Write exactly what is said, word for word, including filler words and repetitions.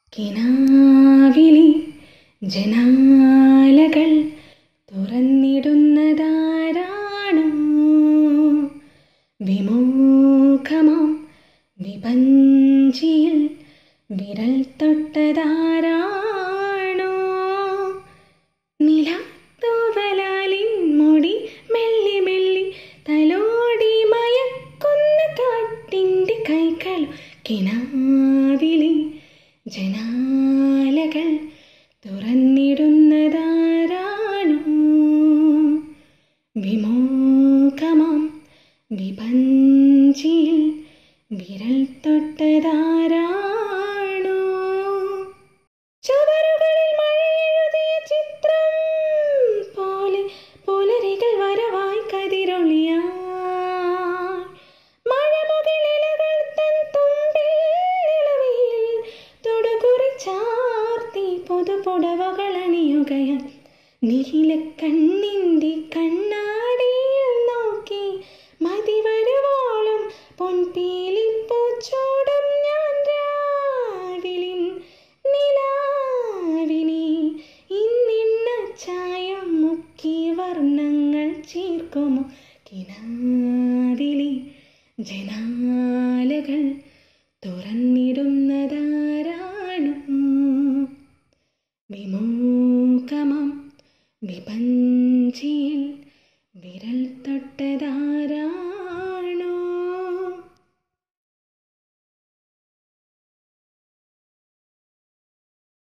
കിനാവിലെ ജനാലകൾ തുറന്നിടുന്നതാരാണ്? വിമുഖമാം വിപഞ്ചിയിൽ വിരൽ തൊട്ടതാരാണോ? നിലാത്തൂവലാലിൻ മുടി മെല്ലി മെല്ലി തലോടി മയക്കുന്ന കാട്ടിൻ്റെ കൈകളോ? കിനാവിലെ ജനാലകൾ തുറന്നിടുന്നതാരാണോ? വിമുഖമാം വിപഞ്ചിയിൽ വിരൽ തൊട്ടതാരാണോ? ചുവരുകളിൽ മഴയെഴുതിയ ചിത്രം പോലെ പുലരികൾ വരവായി കതിരൊളിയായി മഴമുകളിലകൾ തൻ തുമ്പിൽ ഇളവയിൽ തൊടുകുറിച്ചാർത്തി പുതുപുടവകൾ അണിയുകയാൽ നീലക്കണ്ണിൻ്റെ കണ്ണാടിയിൽ നോക്കി മതി വരുവോളം പൊൻപീലിപ്പൂച്ചോടും ഞാൻ രാവിലിൻ നിലാവിനെ ഇന്നിണ്ണ ചായം മുക്കി വർണ്ണങ്ങൾ ചേർക്കുമോ? കിനാവിലെ ജനാലകൾ തുറന്നിടുന്നതാരാണ്? വിമുഖമാം വിപഞ്ചിയിൽ വിരൽ തൊട്ടതാരാ?